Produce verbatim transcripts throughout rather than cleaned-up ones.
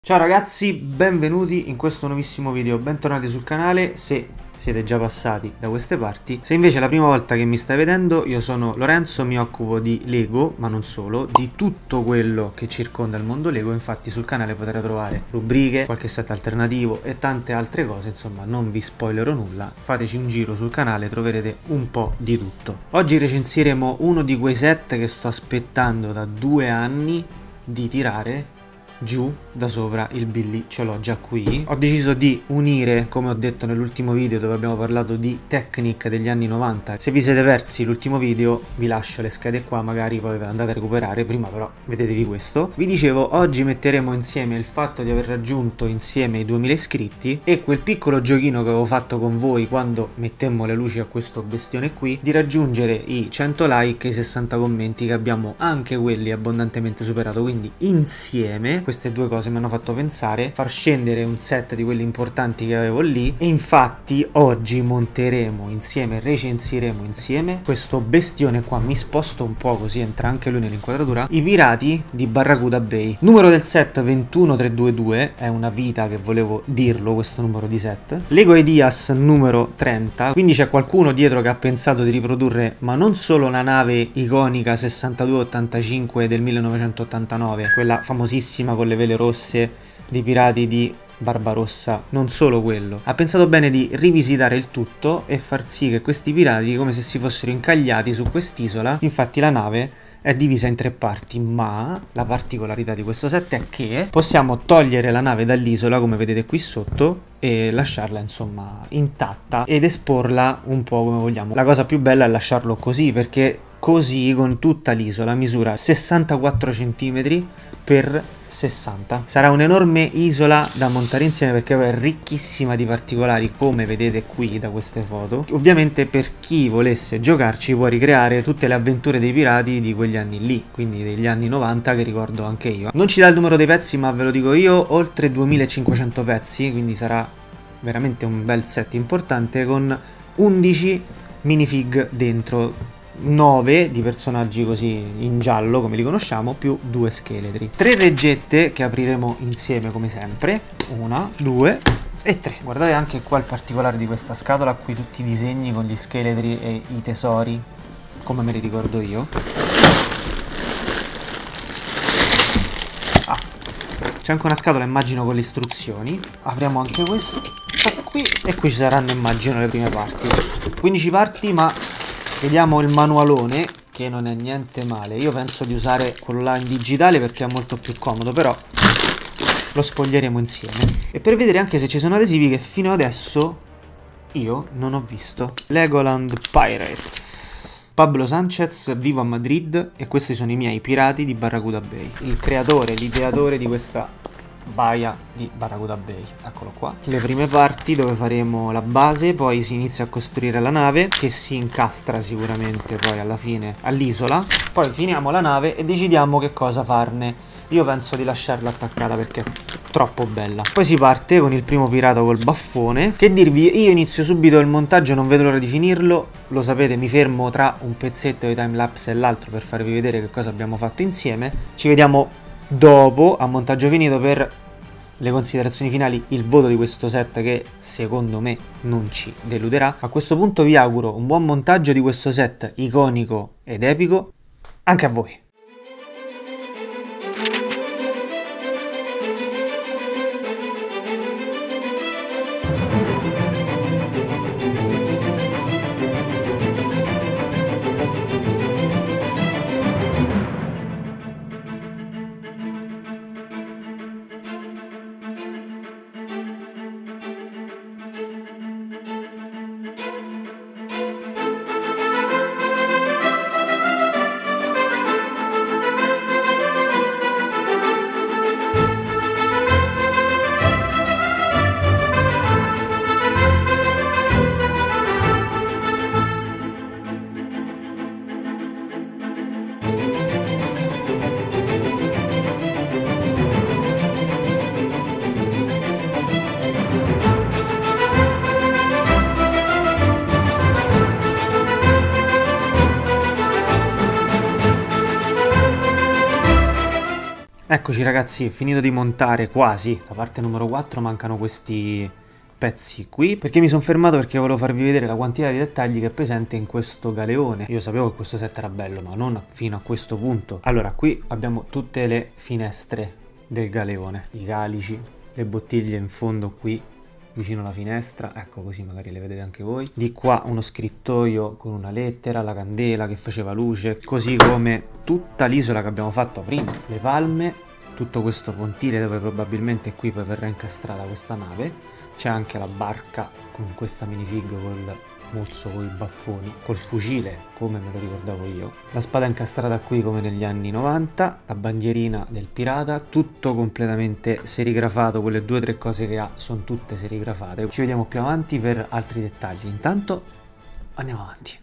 Ciao ragazzi, benvenuti in questo nuovissimo video, bentornati sul canale se siete già passati da queste parti. Se invece è la prima volta che mi stai vedendo, io sono Lorenzo, mi occupo di Lego, ma non solo, di tutto quello che circonda il mondo Lego. Infatti sul canale potete trovare rubriche, qualche set alternativo e tante altre cose, insomma non vi spoilerò nulla, fateci un giro sul canale, troverete un po' di tutto. Oggi recensiremo uno di quei set che sto aspettando da due anni di tirare giù da sopra il Billy, ce l'ho già qui. Ho deciso di unire, come ho detto nell'ultimo video dove abbiamo parlato di Technic degli anni novanta. Se vi siete persi l'ultimo video vi lascio le schede qua, magari poi ve le andate a recuperare, prima però vedetevi questo. Vi dicevo, oggi metteremo insieme il fatto di aver raggiunto insieme i duemila iscritti e quel piccolo giochino che avevo fatto con voi quando mettemmo le luci a questo bestione qui, di raggiungere i cento like e i sessanta commenti, che abbiamo anche quelli abbondantemente superato. Quindi insieme queste due cose mi hanno fatto pensare far scendere un set di quelli importanti che avevo lì, e infatti oggi monteremo insieme, recensiremo insieme questo bestione qua. Mi sposto un po' così entra anche lui nell'inquadratura. I pirati di Barracuda Bay, numero del set ventuno tre due due, è una vita che volevo dirlo questo numero di set. Lego Ideas numero trenta, quindi c'è qualcuno dietro che ha pensato di riprodurre ma non solo la nave iconica sessantadue ottantacinque del millenovecentottantanove, quella famosissima con le vele rosse dei pirati di Barbarossa, non solo quello, ha pensato bene di rivisitare il tutto e far sì che questi pirati, come se si fossero incagliati su quest'isola. Infatti la nave è divisa in tre parti, ma la particolarità di questo set è che possiamo togliere la nave dall'isola, come vedete qui sotto, e lasciarla insomma intatta ed esporla un po' come vogliamo. La cosa più bella è lasciarlo così, perché così con tutta l'isola misura sessantaquattro centimetri per sessanta. Sarà un'enorme isola da montare insieme, perché è ricchissima di particolari, come vedete qui da queste foto. Ovviamente per chi volesse giocarci può ricreare tutte le avventure dei pirati di quegli anni lì, quindi degli anni novanta, che ricordo anche io. Non ci dà il numero dei pezzi, ma ve lo dico io, oltre duemilacinquecento pezzi, quindi sarà veramente un bel set importante, con undici minifig dentro, nove di personaggi così in giallo come li conosciamo, più due scheletri. Tre reggette che apriremo insieme come sempre, una, due e tre. Guardate anche qua il particolare di questa scatola, qui tutti i disegni con gli scheletri e i tesori come me li ricordo io. Ah, c'è anche una scatola immagino con le istruzioni. Apriamo anche questa qui e qui ci saranno immagino le prime parti, quindici parti, ma vediamo il manualone, che non è niente male. Io penso di usare quello là in digitale perché è molto più comodo, però lo sfoglieremo insieme. E per vedere anche se ci sono adesivi che fino adesso io non ho visto. Legoland Pirates, Pablo Sanchez, vivo a Madrid, e questi sono i miei pirati di Barracuda Bay. Il creatore, l'ideatore di questa baia di Barracuda Bay, eccolo qua. Le prime parti dove faremo la base, poi si inizia a costruire la nave che si incastra sicuramente poi alla fine all'isola, poi finiamo la nave e decidiamo che cosa farne. Io penso di lasciarla attaccata perché è troppo bella. Poi si parte con il primo pirata col baffone. Che dirvi, io inizio subito il montaggio, non vedo l'ora di finirlo. Lo sapete, mi fermo tra un pezzetto di timelapse e l'altro per farvi vedere che cosa abbiamo fatto insieme. Ci vediamo dopo, a montaggio finito, per le considerazioni finali, il voto di questo set che secondo me non ci deluderà. A questo punto vi auguro un buon montaggio di questo set iconico ed epico anche a voi. Eccoci ragazzi, finito di montare quasi la parte numero quattro, mancano questi pezzi qui, perché mi sono fermato perché volevo farvi vedere la quantità di dettagli che è presente in questo galeone. Io sapevo che questo set era bello, ma non fino a questo punto. Allora, qui abbiamo tutte le finestre del galeone, i calici, le bottiglie in fondo qui vicino alla finestra, ecco, così magari le vedete anche voi. Di qua uno scrittoio con una lettera, la candela che faceva luce, così come tutta l'isola che abbiamo fatto prima, le palme, tutto questo pontile dove probabilmente qui poi verrà incastrata questa nave. C'è anche la barca con questa minifig col mozzo con i baffoni, col fucile come me lo ricordavo io, la spada incastrata qui come negli anni novanta, la bandierina del pirata, tutto completamente serigrafato. Quelle due o tre cose che ha sono tutte serigrafate. Ci vediamo più avanti per altri dettagli, intanto andiamo avanti.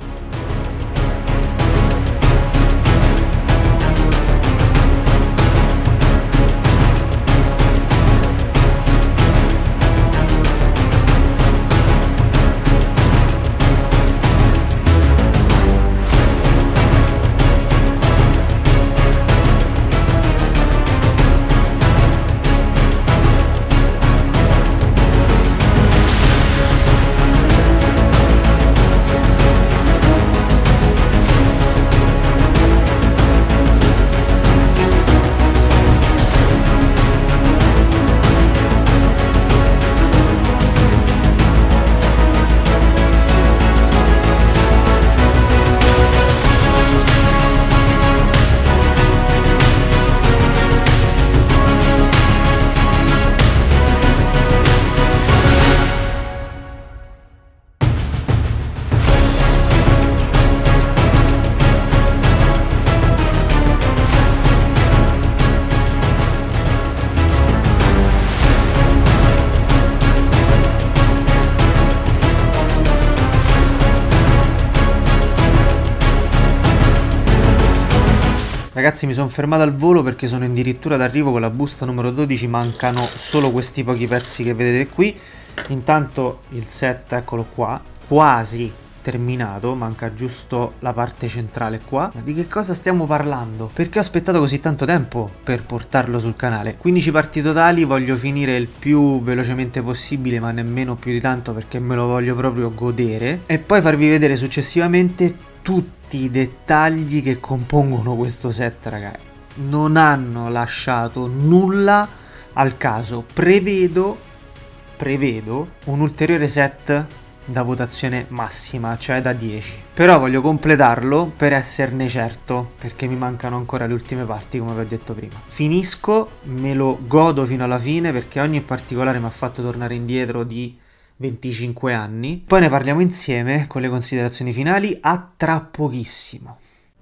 Ragazzi, mi sono fermato al volo perché sono addirittura d'arrivo con la busta numero dodici, mancano solo questi pochi pezzi che vedete qui. Intanto il set, eccolo qua, quasi terminato, manca giusto la parte centrale qua. Ma di che cosa stiamo parlando? Perché ho aspettato così tanto tempo per portarlo sul canale? quindici parti totali, voglio finire il più velocemente possibile, ma nemmeno più di tanto perché me lo voglio proprio godere, e poi farvi vedere successivamente tutti i dettagli che compongono questo set, ragazzi. Non hanno lasciato nulla al caso. Prevedo, prevedo un ulteriore set da votazione massima, cioè da dieci. Però voglio completarlo per esserne certo, perché mi mancano ancora le ultime parti, come vi ho detto prima. Finisco, me lo godo fino alla fine, perché ogni particolare mi ha fatto tornare indietro di venticinque anni. Poi ne parliamo insieme con le considerazioni finali. A tra pochissimo.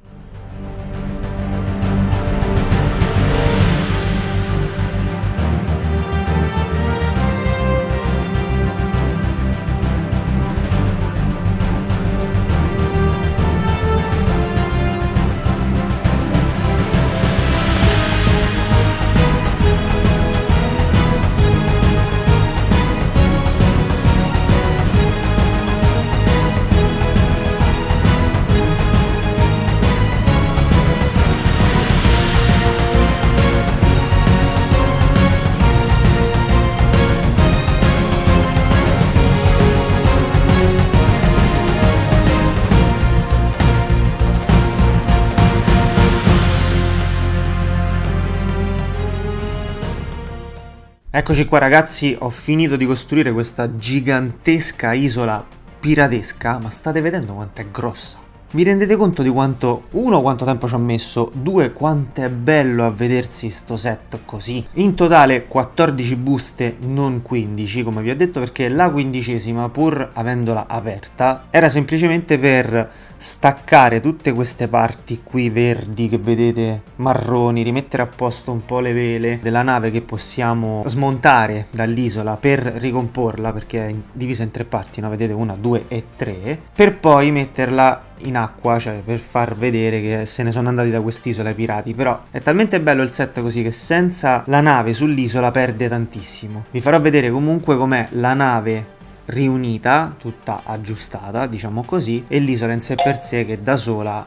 Eccoci qua ragazzi, ho finito di costruire questa gigantesca isola piratesca, ma state vedendo quanto è grossa? Vi rendete conto di quanto, uno, quanto tempo ci ho messo, due, quanto è bello a vedersi sto set così? In totale quattordici buste, non quindici, come vi ho detto, perché la quindicesima, pur avendola aperta, era semplicemente per staccare tutte queste parti qui verdi che vedete, marroni, rimettere a posto un po' le vele della nave che possiamo smontare dall'isola per ricomporla, perché è divisa in tre parti, no? Vedete, una, due e tre, per poi metterla in acqua, cioè per far vedere che se ne sono andati da quest'isola i pirati. Però è talmente bello il set così che senza la nave sull'isola perde tantissimo. Vi farò vedere comunque com'è la nave riunita, tutta aggiustata, diciamo così, e l'isola in sé per sé che da sola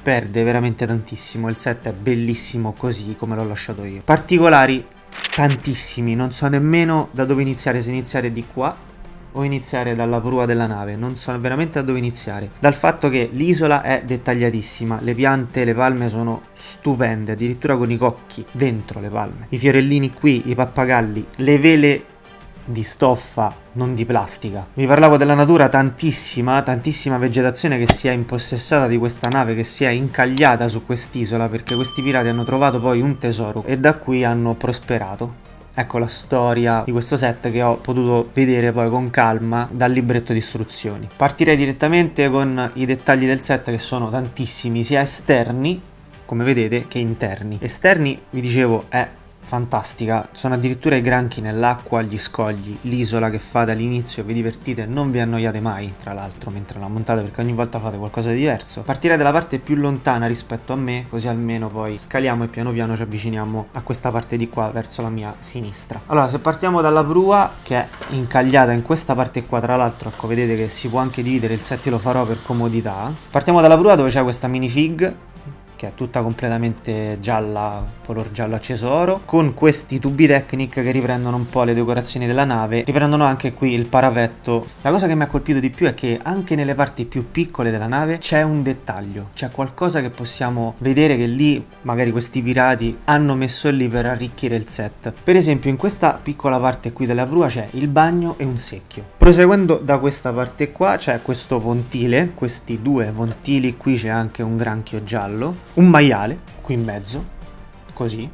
perde veramente tantissimo, il set è bellissimo così come l'ho lasciato io. Particolari tantissimi, non so nemmeno da dove iniziare, se iniziare di qua o iniziare dalla prua della nave, non so veramente da dove iniziare. Dal fatto che l'isola è dettagliatissima, le piante, le palme sono stupende, addirittura con i cocchi dentro le palme, i fiorellini qui, i pappagalli, le vele di stoffa, non di plastica. Vi parlavo della natura, tantissima, tantissima vegetazione che si è impossessata di questa nave, che si è incagliata su quest'isola, perché questi pirati hanno trovato poi un tesoro e da qui hanno prosperato. Ecco la storia di questo set che ho potuto vedere poi con calma dal libretto di istruzioni. Partirei direttamente con i dettagli del set, che sono tantissimi, sia esterni, come vedete, che interni. Esterni, vi dicevo, è fantastica, sono addirittura i granchi nell'acqua, gli scogli, l'isola che fate all'inizio, vi divertite, non vi annoiate mai tra l'altro mentre la montate, perché ogni volta fate qualcosa di diverso. Partirei dalla parte più lontana rispetto a me, così almeno poi scaliamo e piano piano ci avviciniamo a questa parte di qua verso la mia sinistra. Allora, se partiamo dalla prua, che è incagliata in questa parte qua, tra l'altro ecco, vedete che si può anche dividere, il set lo farò per comodità. Partiamo dalla prua, dove c'è questa minifig che è tutta completamente gialla, color giallo acceso oro, con questi tubi Technic che riprendono un po' le decorazioni della nave, riprendono anche qui il parapetto. La cosa che mi ha colpito di più è che anche nelle parti più piccole della nave c'è un dettaglio, c'è qualcosa che possiamo vedere che lì magari questi pirati hanno messo lì per arricchire il set. Per esempio in questa piccola parte qui della prua c'è il bagno e un secchio. Proseguendo da questa parte qua c'è questo pontile, questi due pontili, qui c'è anche un granchio giallo, un maiale qui in mezzo, così.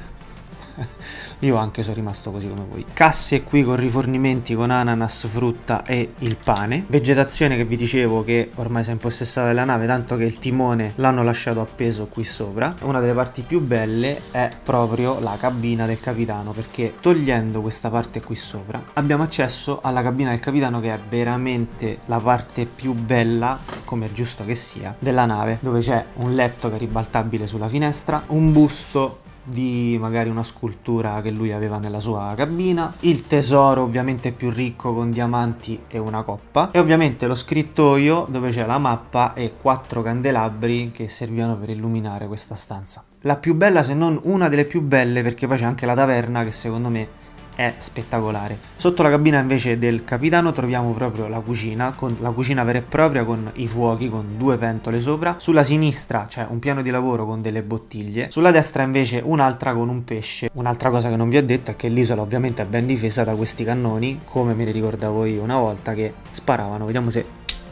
Io anche sono rimasto così come voi. Casse qui con rifornimenti con ananas, frutta e il pane. Vegetazione che vi dicevo che ormai si è impossessata della nave, tanto che il timone l'hanno lasciato appeso qui sopra. Una delle parti più belle è proprio la cabina del capitano, perché togliendo questa parte qui sopra abbiamo accesso alla cabina del capitano, che è veramente la parte più bella, come è giusto che sia, della nave, dove c'è un letto che è ribaltabile sulla finestra, un busto di magari una scultura che lui aveva nella sua cabina, il tesoro ovviamente più ricco con diamanti e una coppa, e ovviamente lo scrittoio dove c'è la mappa e quattro candelabri che servivano per illuminare questa stanza. La più bella, se non una delle più belle, perché poi c'è anche la taverna che secondo me è spettacolare. Sotto la cabina invece del capitano troviamo proprio la cucina, con la cucina vera e propria, con i fuochi, con due pentole sopra. Sulla sinistra c'è un piano di lavoro con delle bottiglie, sulla destra invece un'altra con un pesce. Un'altra cosa che non vi ho detto è che l'isola ovviamente è ben difesa da questi cannoni, come me li ricordavo io una volta, che sparavano. Vediamo se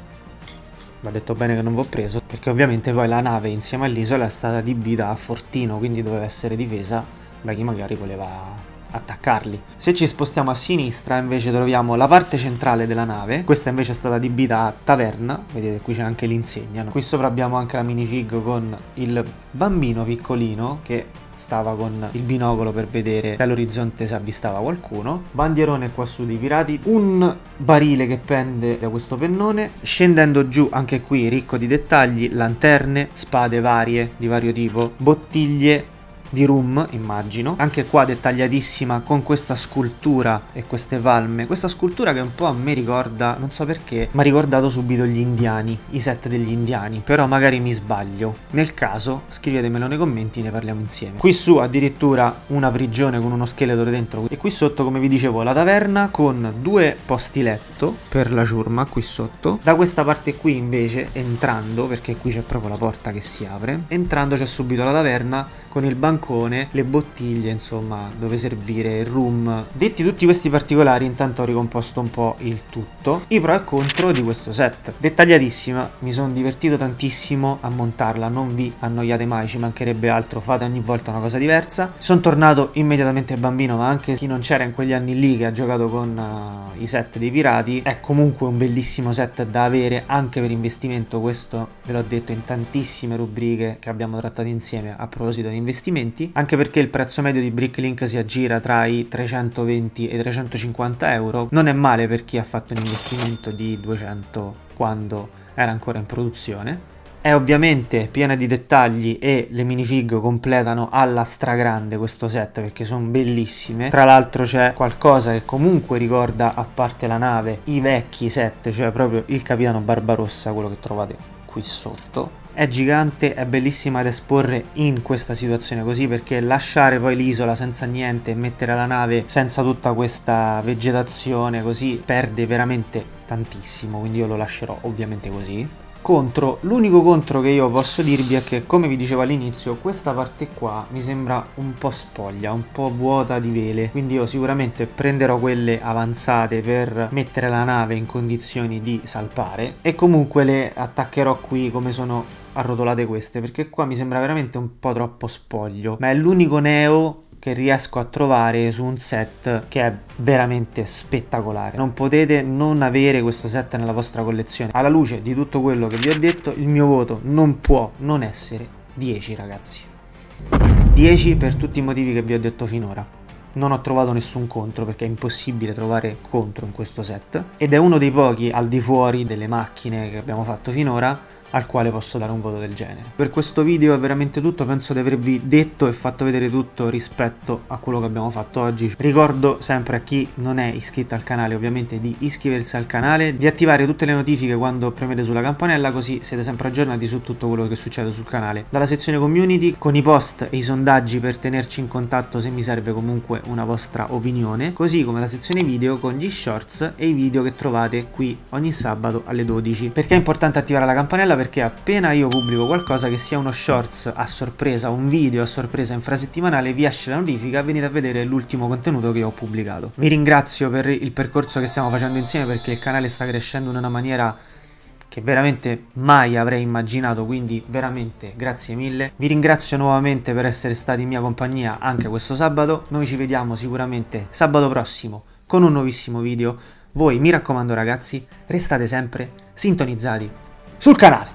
va detto bene che non vi ho preso, perché ovviamente poi la nave insieme all'isola è stata adibita a fortino, quindi doveva essere difesa da chi magari voleva attaccarli. Se ci spostiamo a sinistra invece troviamo la parte centrale della nave. Questa invece è stata adibita a taverna, vedete qui c'è anche l'insegna, no? Qui sopra abbiamo anche la minifig con il bambino piccolino che stava con il binocolo per vedere dall'orizzonte se avvistava qualcuno. Bandierone qua su dei pirati, un barile che pende da questo pennone. Scendendo giù anche qui ricco di dettagli, lanterne, spade varie di vario tipo, bottiglie di rum, immagino. Anche qua dettagliatissima con questa scultura e queste palme. Questa scultura che un po' a me ricorda, non so perché, mi ha ricordato subito gli indiani, i set degli indiani, però magari mi sbaglio. Nel caso scrivetemelo nei commenti, ne parliamo insieme. Qui su addirittura una prigione con uno scheletro dentro, e qui sotto, come vi dicevo, la taverna con due posti letto per la ciurma qui sotto. Da questa parte qui invece, entrando, perché qui c'è proprio la porta che si apre, entrando c'è subito la taverna con il bancone, le bottiglie, insomma, dove servire il rum. Detti tutti questi particolari, intanto ho ricomposto un po' il tutto. I pro e contro di questo set. Dettagliatissima, mi sono divertito tantissimo a montarla, non vi annoiate mai, ci mancherebbe altro, fate ogni volta una cosa diversa. Sono tornato immediatamente bambino, ma anche chi non c'era in quegli anni lì, che ha giocato con uh, i set dei pirati, è comunque un bellissimo set da avere anche per investimento. Questo ve l'ho detto in tantissime rubriche che abbiamo trattato insieme a proposito di investimenti, anche perché il prezzo medio di Bricklink si aggira tra i trecentoventi e i trecentocinquanta euro. Non è male per chi ha fatto un investimento di duecento quando era ancora in produzione. È ovviamente piena di dettagli e le minifig completano alla stragrande questo set, perché sono bellissime. Tra l'altro c'è qualcosa che comunque ricorda, a parte la nave, i vecchi set, cioè proprio il capitano Barbarossa, quello che trovate qui sotto. è gigante, è bellissima da esporre in questa situazione così, perché lasciare poi l'isola senza niente e mettere la nave senza tutta questa vegetazione così perde veramente tantissimo, quindi io lo lascerò ovviamente così. Contro, l'unico contro che io posso dirvi è che, come vi dicevo all'inizio, questa parte qua mi sembra un po' spoglia, un po' vuota di vele, quindi io sicuramente prenderò quelle avanzate per mettere la nave in condizioni di salpare e comunque le attaccherò qui come sono arrotolate queste, perché qua mi sembra veramente un po' troppo spoglio, ma è l'unico neo che riesco a trovare su un set che è veramente spettacolare. Non potete non avere questo set nella vostra collezione. Alla luce di tutto quello che vi ho detto, il mio voto non può non essere dieci, ragazzi. dieci per tutti i motivi che vi ho detto finora. Non ho trovato nessun contro, perché è impossibile trovare contro in questo set, ed è uno dei pochi al di fuori delle macchine che abbiamo fatto finora al quale posso dare un voto del genere. Per questo video è veramente tutto, penso di avervi detto e fatto vedere tutto rispetto a quello che abbiamo fatto oggi. Ricordo sempre a chi non è iscritto al canale ovviamente di iscriversi al canale, di attivare tutte le notifiche quando premete sulla campanella, così siete sempre aggiornati su tutto quello che succede sul canale. Dalla sezione community con i post e i sondaggi per tenerci in contatto se mi serve comunque una vostra opinione, così come la sezione video con gli shorts e i video che trovate qui ogni sabato alle dodici. Perché è importante attivare la campanella? Perché appena io pubblico qualcosa, che sia uno shorts a sorpresa, un video a sorpresa infrasettimanale, vi esce la notifica e venite a vedere l'ultimo contenuto che ho pubblicato. Vi ringrazio per il percorso che stiamo facendo insieme, perché il canale sta crescendo in una maniera che veramente mai avrei immaginato, quindi veramente grazie mille. Vi ringrazio nuovamente per essere stati in mia compagnia anche questo sabato. Noi ci vediamo sicuramente sabato prossimo con un nuovissimo video. Voi, mi raccomando ragazzi, restate sempre sintonizzati sul canale.